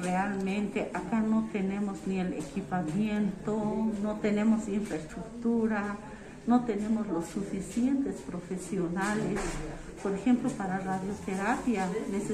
realmente acá no tenemos ni el equipamiento, no tenemos infraestructura, no tenemos los suficientes profesionales. Por ejemplo, para radioterapia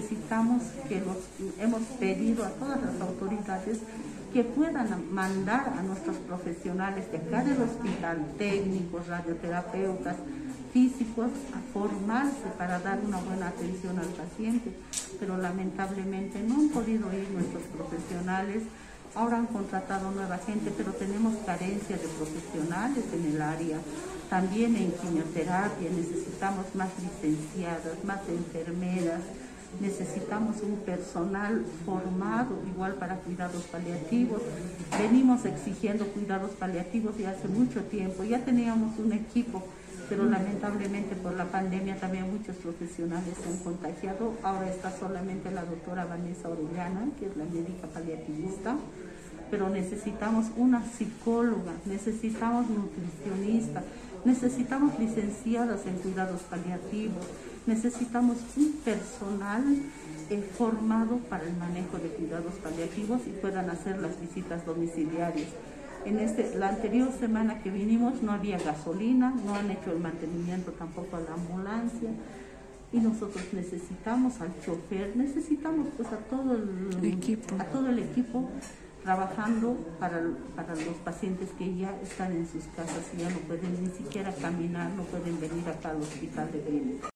hemos pedido a todas las autoridades que puedan mandar a nuestros profesionales de acá del hospital, técnicos, radioterapeutas, físicos, a formarse para dar una buena atención al paciente, pero lamentablemente no han podido ir nuestros profesionales. Ahora han contratado nueva gente, pero tenemos carencia de profesionales en el área. También en quimioterapia necesitamos más licenciadas, más enfermeras, necesitamos un personal formado igual para cuidados paliativos. Venimos exigiendo cuidados paliativos ya hace mucho tiempo, ya teníamos un equipo, pero lamentablemente por la pandemia también muchos profesionales se han contagiado. Ahora está solamente la doctora Vanessa Orellana, que es la médica paliativista, pero necesitamos una psicóloga, necesitamos nutricionista, necesitamos licenciadas en cuidados paliativos, necesitamos un personal formado para el manejo de cuidados paliativos y puedan hacer las visitas domiciliarias. La anterior semana que vinimos no había gasolina, no han hecho el mantenimiento tampoco a la ambulancia, y nosotros necesitamos al chofer, necesitamos pues a todo el equipo trabajando para los pacientes que ya están en sus casas y ya no pueden ni siquiera caminar, no pueden venir acá al hospital de Green.